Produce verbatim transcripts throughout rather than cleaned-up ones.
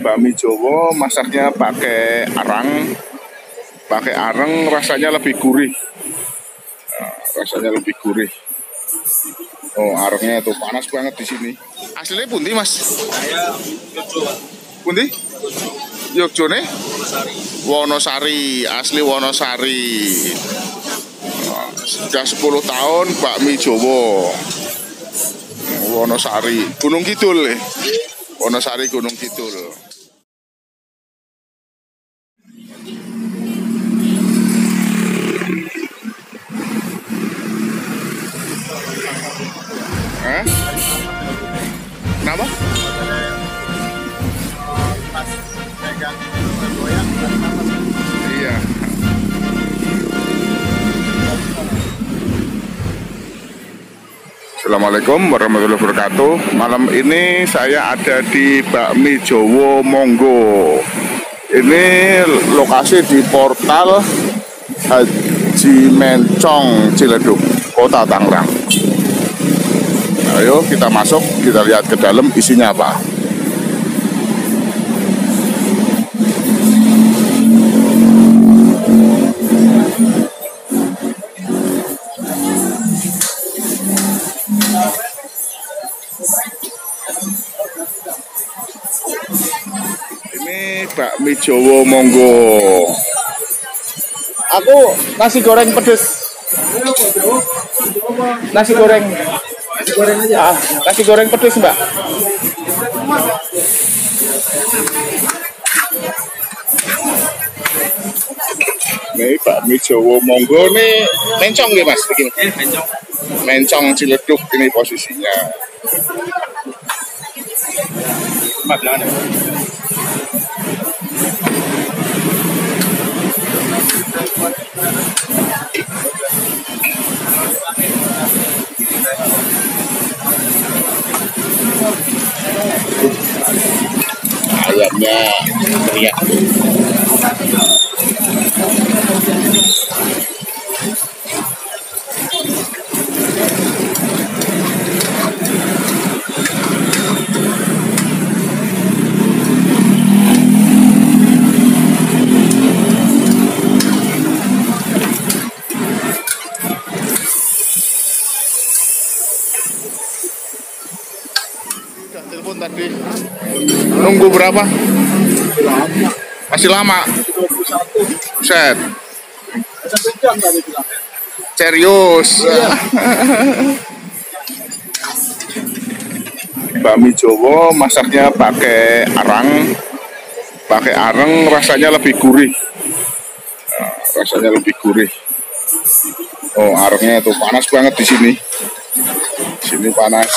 bakmi Jawa masaknya pakai arang, pakai arang rasanya lebih gurih, nah, rasanya lebih gurih. Oh, arangnya tuh panas banget di sini. Aslinya pundi mas? Saya Yogyo. Pundi? Yogyo nih? Wonosari, asli Wonosari. Nah, sudah sepuluh tahun bakmi Jawa. Wonosari, Gunung Kidul. Wonosari Gunung Kidul. Hah? Kenapa? Iya. Assalamualaikum warahmatullahi wabarakatuh. Malam ini saya ada di Bakmi Jawa Monggo. Ini lokasi di Portal Haji Mencong Ciledug, Kota Tangerang. Ayo kita masuk, kita lihat ke dalam isinya apa. Ini bakmi Jawa Monggo. Aku nasi goreng pedes. Nasi goreng. Nasi goreng aja. Ah, nasi goreng pedes, Mbak. Ini bakmi Jawa Monggo nih mencong ya Mas, begini. Mencong. Mencong Ciledug ini posisinya. Ayamnya teriak. Telepon tadi. Nunggu berapa? Masih lama. Set. Serius. Bakmi Jawa masaknya pakai arang, pakai arang rasanya lebih gurih. Nah, rasanya lebih gurih. Oh, arangnya tuh panas banget di sini. Di sini panas.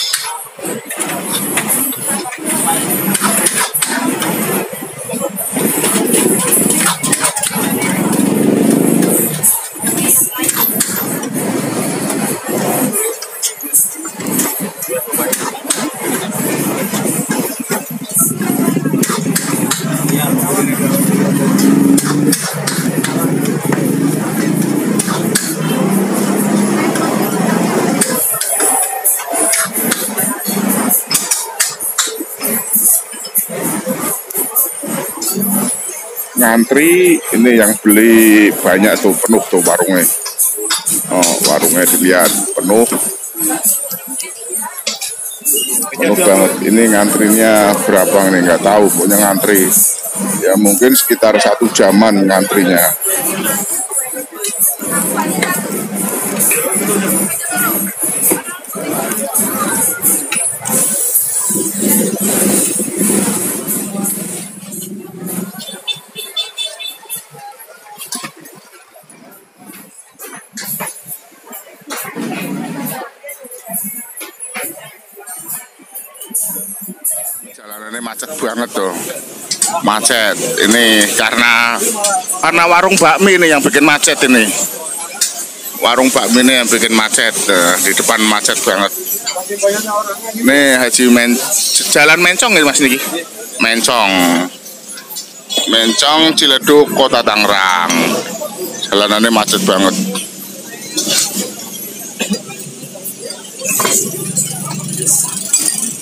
Ngantri ini yang beli banyak tuh, penuh tuh warungnya. Oh, warungnya dilihat penuh, penuh banget. Ini ngantrinya berapa nih nggak tahu, pokoknya ngantri. Ya mungkin sekitar satu jaman ngantrinya. Jalanannya macet banget tuh, macet. Ini karena karena warung bakmi ini yang bikin macet ini. Warung bakmi ini yang bikin macet, nah, di depan macet banget. Nih Haji Men, Jalan Mencong ya Mas Niki, Mencong, Mencong Ciledug Kota Tangerang. Jalanannya macet banget.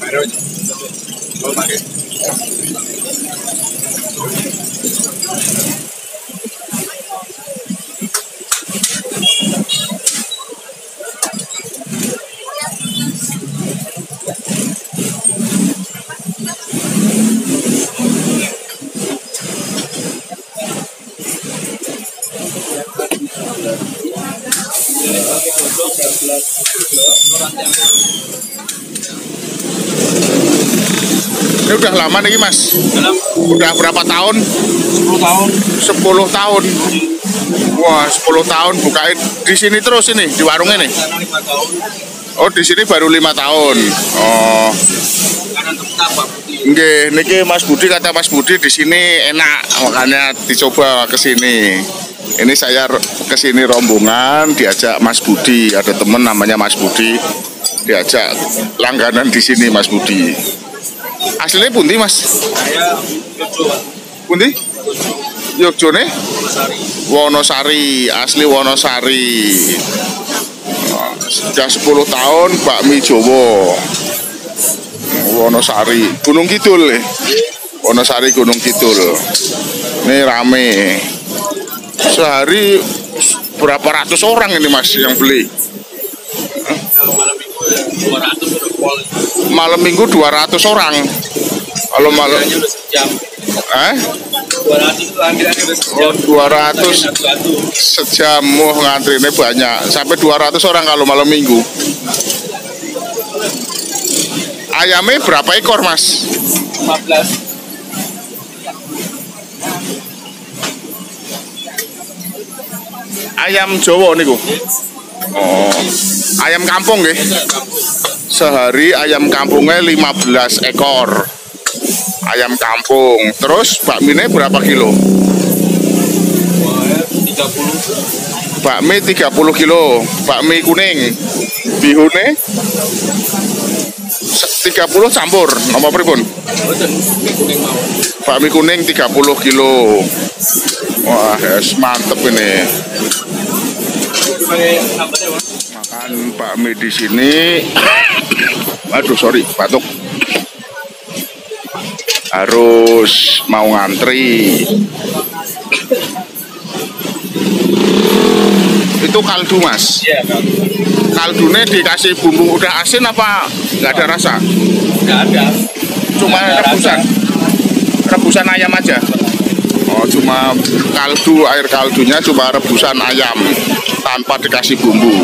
Ini udah lama nih Mas? Dalam Udah berapa tahun? sepuluh tahun. sepuluh tahun. Wah, sepuluh tahun bukain di sini terus ini di warung ini. Karena lima tahun. Oh, di sini baru lima tahun. Oh. Karena tetap Pak Budi. Nggih, niki Mas Budi kata Mas Budi di sini enak, makanya dicoba ke sini. Ini saya ke sini rombongan diajak Mas Budi, ada temen namanya Mas Budi. Diajak langganan di sini Mas Budi. Aslinya pundi Mas? Saya Jojo Pak. Pundi? Jojo Yogjone? Wonosari. Wonosari, asli Wonosari. Oh, sudah sepuluh tahun bakmi Jowo. Wonosari, Gunung Kidul. eh. Wonosari Gunung Kidul. Ini rame. Sehari berapa ratus orang ini Mas yang beli? Kalau malam minggu ya dua ratus udah pol. Malam minggu dua ratus orang. Kalau malam Harganya udah sejam. eh dua ratus itu anggarannya udah sejam. oh, dua ratus Satu-satu. sejam, oh, ngantrinya banyak. Sampai dua ratus orang kalau malam minggu. Ayamnya berapa ekor Mas? lima belas. Ayam Jawa niku. Oh, ayam kampung nggih. Sehari ayam kampungnya lima belas ekor. Ayam kampung. Terus bakminya berapa kilo? tiga puluh. Bakmi tiga puluh kilo. Bakmi kuning. Bihune tiga puluh campur. Nomor pripun? Boten, kuning mau. Bakmi kuning tiga puluh kilo. Wah, yes, mantep ini. Pakai sambalnya Pak. Makan bakmi di sini. Aduh, sorry, batuk. Harus mau ngantri. Itu kaldu Mas. Iya, Kak. Kaldunya dikasih bumbu udah asin apa nggak ada rasa? Nggak ada. Cuma Nggak ada rebusan. rasa. Rebusan ayam aja. Oh, cuma kaldu, air kaldunya cuma rebusan ayam tanpa dikasih bumbu.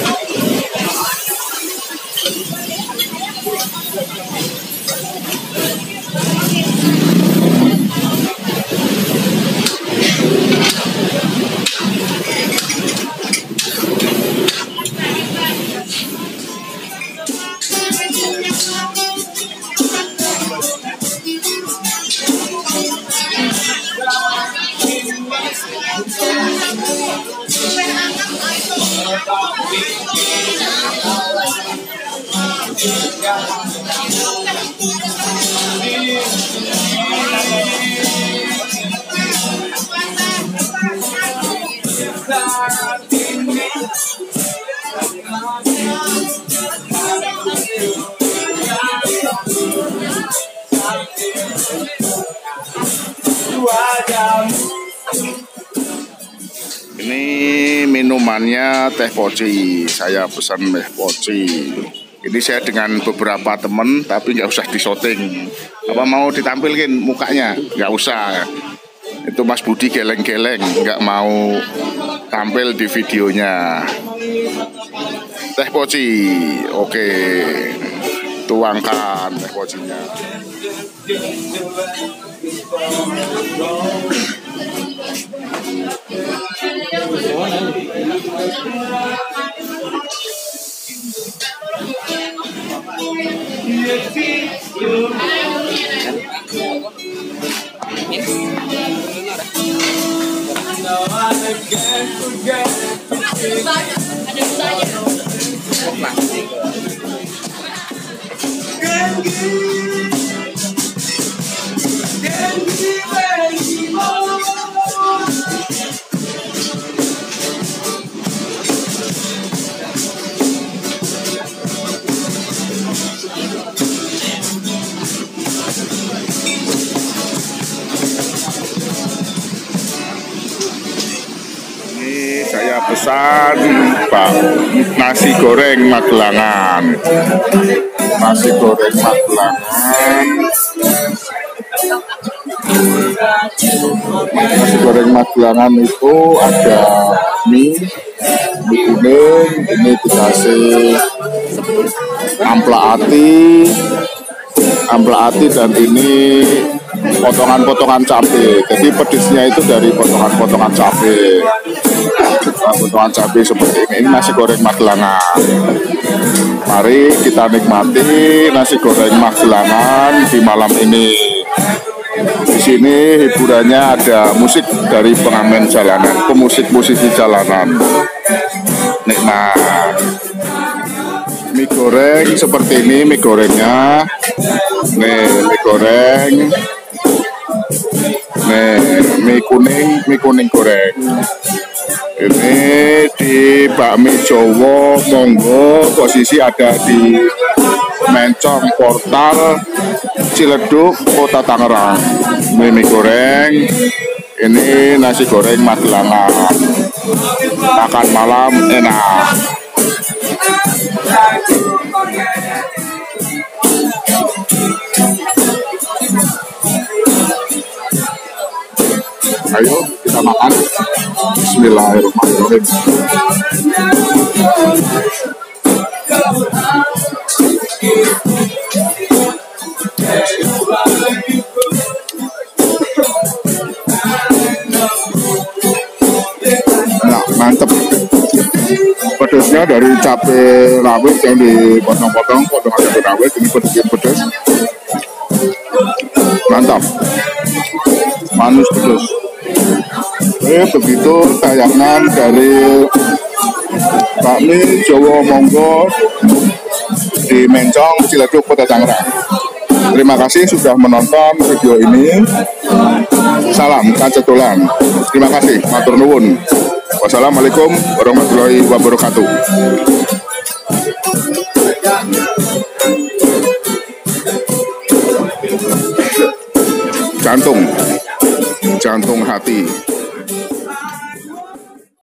Ini minumannya teh poci. Saya pesan teh poci. Ini saya dengan beberapa temen, tapi nggak usah disoting. Apa mau ditampilkan mukanya? Nggak usah. Itu Mas Budi geleng-geleng, nggak mau tampil di videonya. Teh poci, oke. Tuangkan teh pocinya. pesan Pak nasi goreng Magelangan. Nasi goreng Magelangan. Nasi goreng Magelangan itu ada mie, mie kuning, ini dikasih amplak ati, amplak ati dan ini potongan-potongan cabai. Jadi pedesnya itu dari potongan-potongan cabai. Potongan cabai seperti ini. Ini nasi goreng Magelangan. Mari kita nikmati nasi goreng Magelangan di malam ini. Di sini hiburannya ada musik dari pengamen jalanan, pemusik-musisi jalanan. Nikmat. Mie goreng seperti ini, mie gorengnya. Nih, mie goreng. Nih, mie kuning, mie kuning goreng. Ini di bakmi Jowo Monggo, posisi ada di Mencong Portal Ciledug, Kota Tangerang. Ini mie goreng, ini nasi goreng Magelangan. Makan malam enak. Ayo kita makan. Bismillahirrahmanirrahim. Nah, mantep. Pedesnya dari cabai rawit yang dipotong-potong, potongan cabai rawit, ini pedesnya pedes. Mantap. Manis pedes. Eh, begitu tayangan dari bakmi Jowo Monggo di Mencong, Ciledug, Kota Tangerang. Terima kasih sudah menonton video ini. Salam kacetulan. Terima kasih, matur nuwun. Wassalamualaikum warahmatullahi wabarakatuh. Jantung, jantung hati.